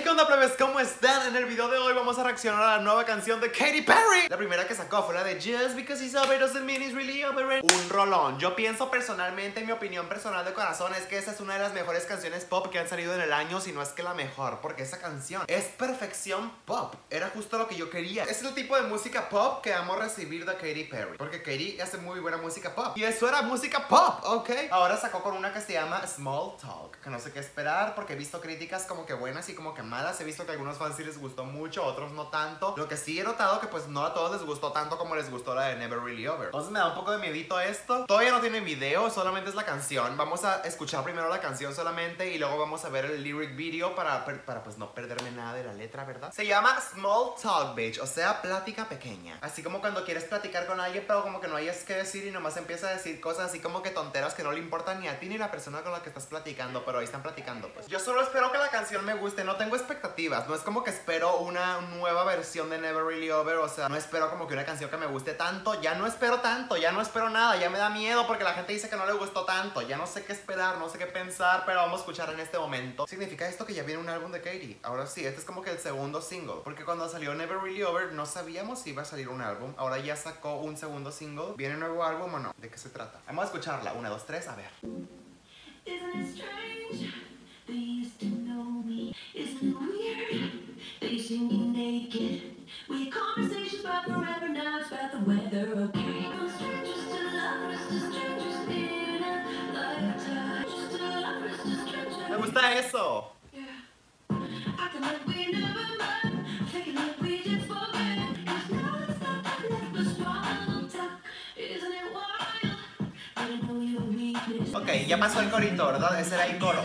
¿Qué onda, plebes? ¿Cómo están? En el video de hoy vamos a reaccionar a la nueva canción de Katy Perry. La primera que sacó fue la de Just Because He's Over Doesn't Mean He's Really Over It. Un rolón. Yo pienso personalmente, en mi opinión personal de corazón, es que esa es una de las mejores canciones pop que han salido en el año, si no es que la mejor, porque esa canción es perfección pop. Era justo lo que yo quería. Es el tipo de música pop que amo recibir de Katy Perry, porque Katy hace muy buena música pop. Y eso era música pop, ¿ok? Ahora sacó con una que se llama Small Talk, que no sé qué esperar, porque he visto críticas como que buenas y como que malas. He visto que a algunos fans sí les gustó mucho, otros no tanto. Lo que sí he notado que pues no a todos les gustó tanto como les gustó la de Never Really Over. Entonces me da un poco de miedito esto. Todavía no tiene video, solamente es la canción. Vamos a escuchar primero la canción solamente y luego vamos a ver el lyric video para pues no perderme nada de la letra, ¿verdad? Se llama Small Talk, bitch, o sea, plática pequeña. Así como cuando quieres platicar con alguien pero como que no hayas que decir y nomás empieza a decir cosas así como que tonteras que no le importan ni a ti ni a la persona con la que estás platicando, pero ahí están platicando pues. Yo solo espero que la canción me guste, no tengo expectativas, no es como que espero una nueva versión de Never Really Over, o sea, no espero como que una canción que me guste tanto, ya no espero tanto, ya no espero nada, ya me da miedo porque la gente dice que no le gustó tanto, ya no sé qué esperar, no sé qué pensar, pero vamos a escuchar en este momento. ¿Significa esto que ya viene un álbum de Katy? Ahora sí, este es como que el segundo single, porque cuando salió Never Really Over no sabíamos si iba a salir un álbum, ahora ya sacó un segundo single, ¿viene un nuevo álbum o no? ¿De qué se trata? Vamos a escucharla, 1, 2, 3, a ver. Isn't it strange? They used to know me. Isn't it weird? They see me naked. We had conversations about forever, now it's about the weather, okay? From strangers to lovers to strangers in a lifetime. Just to lovers to strangers. Me gusta eso. Yeah. Acting like we never met. Thinking like we just forget. 'Cause now it's not that left but small talk. Isn't it wild? I don't know your weakness. Ok, ya pasó el corito, ¿verdad? Ese era el coro.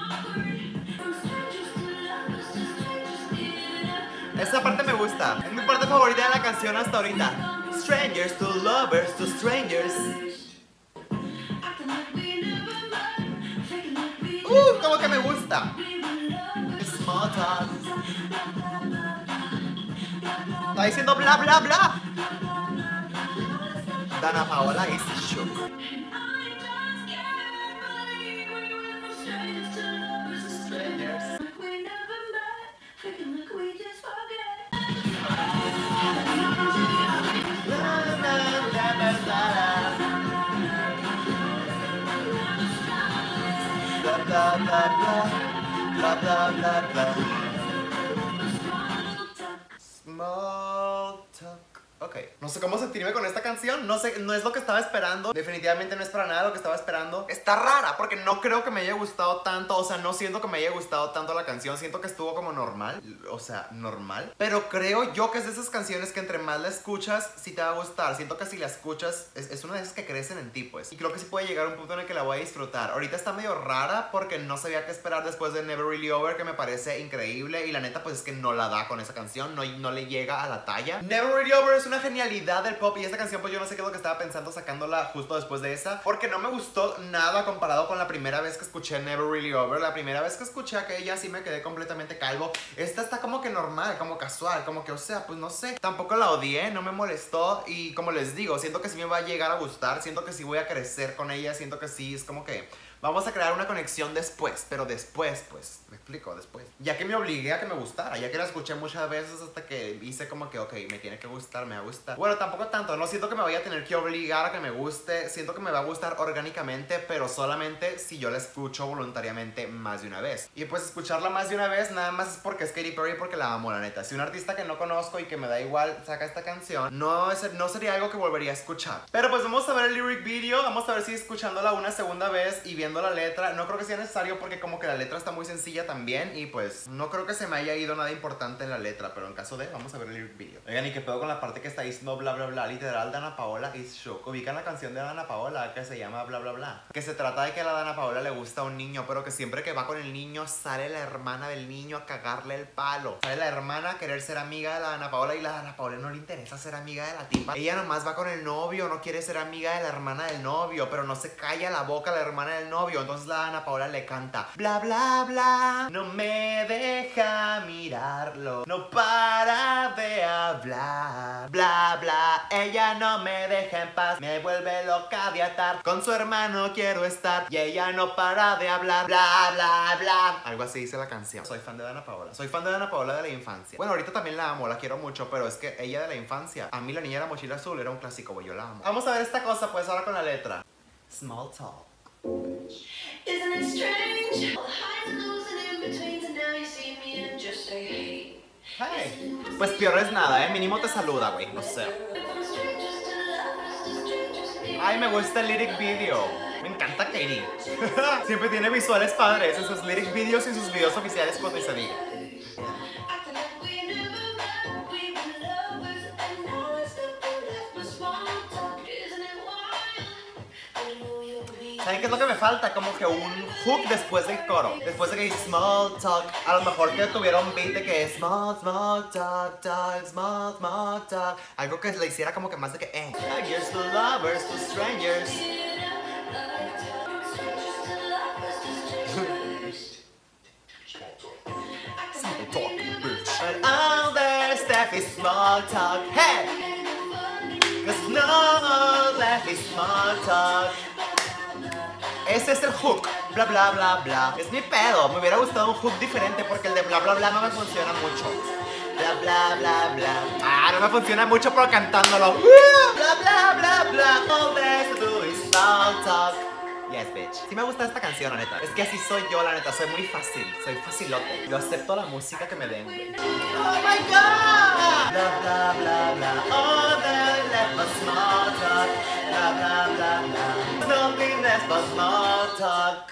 Esta parte me gusta. Es mi parte favorita de la canción hasta ahorita. Strangers to lovers to strangers. Como que me gusta. Small talk. Está diciendo bla bla bla. Dana Paola is shook. Strangers. Bla bla bla bla bla bla bla. Small talk. Ok, no sé cómo sentirme con esta canción. No sé, no es lo que estaba esperando. Definitivamente no es para nada lo que estaba esperando. Está rara porque no creo que me haya gustado tanto. O sea, no siento que me haya gustado tanto la canción. Siento que estuvo como normal. O sea, normal. Pero creo yo que es de esas canciones que entre más la escuchas, sí te va a gustar. Siento que si la escuchas, es una de esas que crecen en ti, pues. Y creo que sí puede llegar a un punto en el que la voy a disfrutar. Ahorita está medio rara porque no sabía qué esperar después de Never Really Over, que me parece increíble. Y la neta, pues es que no la da con esa canción. No le llega a la talla. Never Really Over es una genialidad del pop y esta canción pues yo no sé qué es lo que estaba pensando sacándola justo después de esa, porque no me gustó nada comparado con la primera vez que escuché Never Really Over. La primera vez que escuché aquella sí me quedé completamente calvo. Esta está como que normal, como casual, como que, o sea, pues no sé, tampoco la odié, no me molestó y como les digo, siento que sí me va a llegar a gustar, siento que sí voy a crecer con ella, siento que sí, es como que vamos a crear una conexión después, pero después, pues, me explico, después. Ya que me obligué a que me gustara, ya que la escuché muchas veces hasta que hice como que, ok, me tiene que gustar, me va a gustar. Bueno, tampoco tanto, no siento que me vaya a tener que obligar a que me guste, siento que me va a gustar orgánicamente, pero solamente si yo la escucho voluntariamente más de una vez. Y pues escucharla más de una vez nada más es porque es Katy Perry, porque la amo, la neta. Si un artista que no conozco y que me da igual saca esta canción, no sería algo que volvería a escuchar. Pero pues vamos a ver el lyric video, vamos a ver si escuchándola una segunda vez y viendo la letra, no creo que sea necesario porque como que la letra está muy sencilla también y pues no creo que se me haya ido nada importante en la letra, pero en caso de, vamos a ver el lyric video. Oigan, y qué pedo con la parte que está diciendo bla bla bla, literal Dana Paola is shook. Ubican la canción de Dana Paola que se llama bla bla bla, que se trata de que a la Dana Paola le gusta un niño, pero que siempre que va con el niño sale la hermana del niño a cagarle el palo, sale la hermana a querer ser amiga de la Dana Paola y la Dana Paola no le interesa ser amiga de la tipa. Ella nomás va con el novio, no quiere ser amiga de la hermana del novio, pero no se calla la boca la hermana del novio. Entonces la Dana Paola le canta bla bla bla, no me deja mirarlo, no para de hablar. bla, bla, bla. Ella no me deja en paz, me vuelve loca de atar. Con su hermano quiero estar y ella no para de hablar, bla, bla, bla. Algo así dice la canción. Soy fan de Dana Paola. Soy fan de Dana Paola de la infancia. Bueno, ahorita también la amo, la quiero mucho, pero es que ella de la infancia. A mí La Niña de la Mochila Azul era un clásico, güey, yo la amo. Vamos a ver esta cosa, pues, ahora con la letra. Small talk. Isn't it strange? All the highs and lows and in-betweens, and now you see me and just say, hey. Hey. Pues peor es nada, mínimo te saluda, güey, no sé. From strangers to lovers to strangers to me. Ay, me gusta el lyric video. Me encanta Katy. Siempre tiene visuales padres en sus lyric videos y sus videos oficiales cuando se diga. Acting like we never met, we were lovers, and now it's the left for small talk. Isn't it wild? I know you'll be. ¿Saben qué es lo que me falta? Como que un hook después del coro. Después de que dice small talk. A lo mejor que tuviera un beat de que small, small talk, talk, small, small talk. Algo que le hiciera como que más de que strangers to lovers to strangers. Small talk, bitch. But all the stuff is small talk. Hey! Cause no life is small talk. Ese es el hook, bla bla bla bla. Es mi pedo, me hubiera gustado un hook diferente porque el de bla bla bla no me funciona mucho. Bla bla bla bla. Ah, no me funciona mucho pero cantándolo. Bla bla bla bla. All there's to do is small talk. Yes, bitch. Sí me gusta esta canción, la neta. Es que así soy yo, la neta. Soy muy fácil. Soy facilote. Yo acepto la música que me den. Oh my god. Bla bla bla bla. All that left but small talk. Bla bla bla bla. Nothing left but small talk.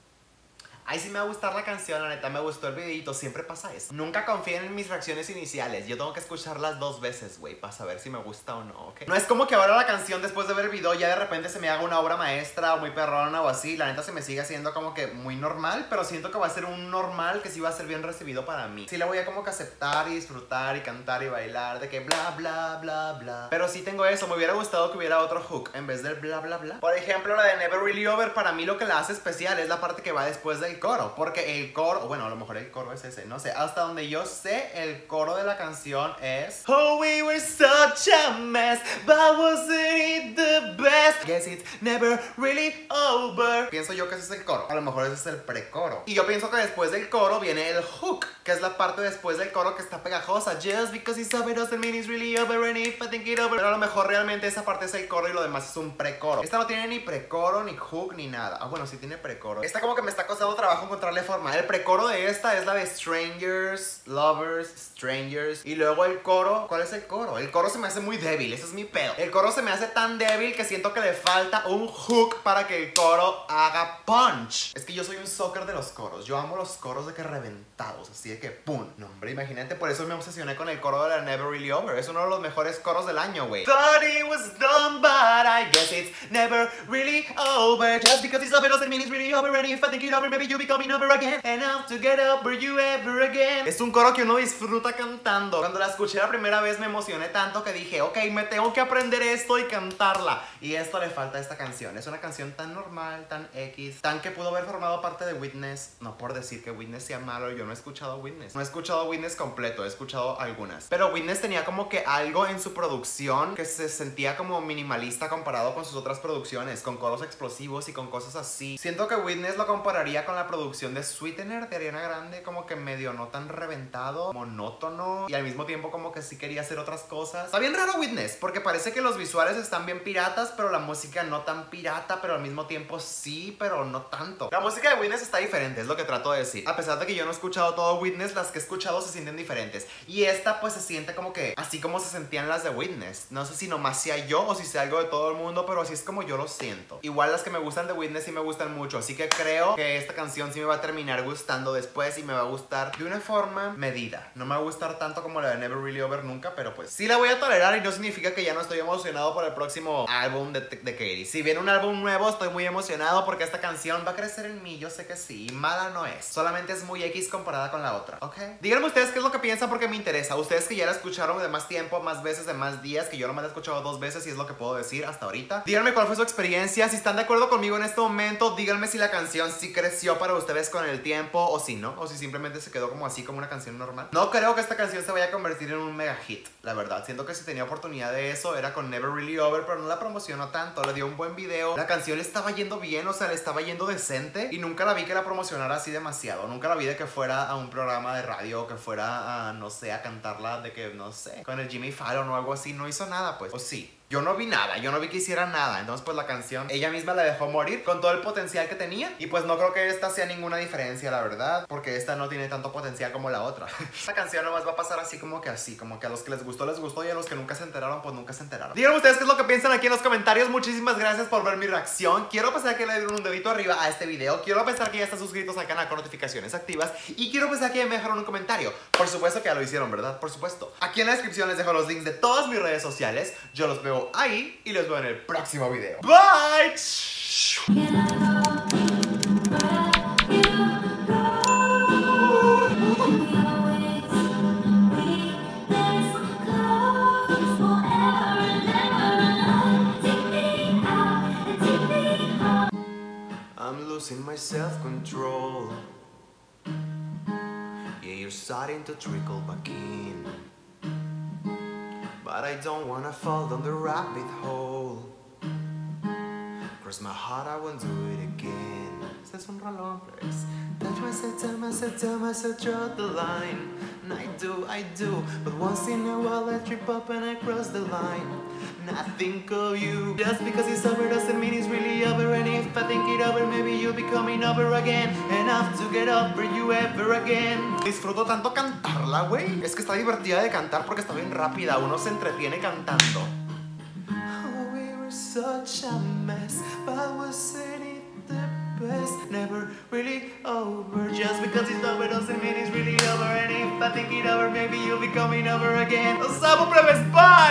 Ay, sí me va a gustar la canción, la neta, me gustó el videito, siempre pasa eso. Nunca confíen en mis reacciones iniciales, yo tengo que escucharlas 2 veces, güey, para saber si me gusta o no, ¿ok? No es como que ahora la canción después de ver el video ya de repente se me haga una obra maestra o muy perrona o así, la neta se me sigue haciendo como que muy normal, pero siento que va a ser un normal que sí va a ser bien recibido para mí. Sí la voy a como que aceptar y disfrutar y cantar y bailar, de que bla bla bla bla. Pero sí tengo eso, me hubiera gustado que hubiera otro hook en vez del bla bla bla. Por ejemplo, la de Never Really Over, para mí lo que la hace especial es la parte que va después del coro, porque el coro, bueno, a lo mejor el coro es ese, no sé, hasta donde yo sé, el coro de la canción es oh, we were such a mess, but wasn't it the best? Guess it's never really over. Pienso yo que ese es el coro, a lo mejor ese es el precoro. Y yo pienso que después del coro viene el hook, que es la parte después del coro que está pegajosa. Just because it's over doesn't mean it's really over, and if I think it over. Pero a lo mejor realmente esa parte es el coro y lo demás es un precoro. Esta no tiene ni precoro, ni hook, ni nada. Ah, bueno, sí tiene precoro. Esta como que me está costando trabajo encontrarle forma. El precoro de esta es la de strangers, lovers, strangers. Y luego el coro, ¿cuál es el coro? El coro se me hace muy débil, ese es mi pedo. El coro se me hace tan débil que siento que le falta un hook para que el coro haga punch. Es que yo soy un sucker de los coros. Yo amo los coros de que reventados, así de que pum. No, hombre, imagínate, por eso me obsesioné con el coro de la Never Really Over. Es uno de los mejores coros del año, güey. Thought it was done, but I guess it's never really over. Just because it's over doesn't mean it's really over, and if I think it over, maybe you be coming over again. Enough to get over you ever again. Es un coro que uno disfruta cantando. Cuando la escuché la primera vez me emocioné tanto que dije, ok, me tengo que aprender esto y cantarla. Y esto le falta a esta canción. Es una canción tan normal, tan X, tan que pudo haber formado parte de Witness. No por decir que Witness sea malo, yo no he escuchado Witness. No he escuchado Witness completo, he escuchado algunas. Pero Witness tenía como que algo en su producción que se sentía como minimalista comparado con sus otras producciones, con coros explosivos y con cosas así. Siento que Witness lo compararía con la producción de Sweetener de Ariana Grande, como que medio no tan reventado, monótono, y al mismo tiempo como que sí quería hacer otras cosas. Está bien raro Witness, porque parece que los visuales están bien piratas, pero la música no tan pirata, pero al mismo tiempo sí, pero no tanto. La música de Witness está diferente, es lo que trato de decir. A pesar de que yo no he escuchado todo Witness, las que he escuchado se sienten diferentes. Y esta pues se siente como que así como se sentían las de Witness. No sé si nomás sea yo o si sea algo de todo el mundo, pero así es como yo lo siento. Igual las que me gustan de Witness sí me gustan mucho, así que creo que esta canción sí me va a terminar gustando después y me va a gustar de una forma medida. No me va a gustar tanto como la de Never Really Over nunca, pero pues sí la voy a tolerar y no significa que ya no estoy emocionado por el próximo álbum de Katy. Si viene un álbum nuevo estoy muy emocionado porque esta canción va a crecer en mí, yo sé que sí, mala no es. Solamente es muy X comparada con la otra. otra, ¿ok? Díganme ustedes qué es lo que piensan porque me interesa. Ustedes que ya la escucharon de más tiempo, más veces, de más días, que yo nomás la he escuchado 2 veces y es lo que puedo decir hasta ahorita. Díganme cuál fue su experiencia, si están de acuerdo conmigo en este momento, díganme si la canción sí creció para ustedes con el tiempo o si no, o si simplemente se quedó como así, como una canción normal. No creo que esta canción se vaya a convertir en un mega hit, la verdad. Siento que si tenía oportunidad de eso era con Never Really Over, pero no la promocionó tanto, le dio un buen video. La canción le estaba yendo bien, o sea, le estaba yendo decente y nunca la vi que la promocionara así demasiado. Nunca la vi de que fuera a un programa de radio, que fuera a, no sé, a cantarla de que, no sé, con el Jimmy Fallon o algo así. No hizo nada, pues. O sí. Yo no vi nada, yo no vi que hiciera nada. Entonces pues la canción ella misma la dejó morir con todo el potencial que tenía. Y pues no creo que esta sea ninguna diferencia, la verdad, porque esta no tiene tanto potencial como la otra. Esta canción nomás va a pasar así, como que a los que les gustó, y a los que nunca se enteraron, pues nunca se enteraron. Díganme ustedes qué es lo que piensan aquí en los comentarios. Muchísimas gracias por ver mi reacción. Quiero pensar que le dieron un dedito arriba a este video. Quiero pensar que ya están suscritos al canal con notificaciones activas. Y quiero pensar que ya me dejaron un comentario. Por supuesto que ya lo hicieron, ¿verdad? Por supuesto. Aquí en la descripción les dejo los links de todas mis redes sociales. Yo los veo ahí y los veo en el próximo video. Bye. I'm losing my self-control. Yeah, you're starting to trickle back in. But I don't wanna fall down the rabbit hole. Cross my heart, I won't do it again. Este es un rolón, pues. Tell myself, draw the line. And I do. But once in a while I trip up and I cross the line. And I think of you. Just because it's over doesn't mean it's really over. And if I think it over, maybe you'll be coming over again. Enough to get over you ever again. Disfruto tanto cantarla, güey. Es que está divertida de cantar porque está bien rápida. Uno se entretiene cantando. Oh, we were such a mess, but wasn't it the best? Never really over. Just because it's over doesn't mean it's really over. And if I think it over, maybe you'll be coming over again. Los amo, plebes. Bye.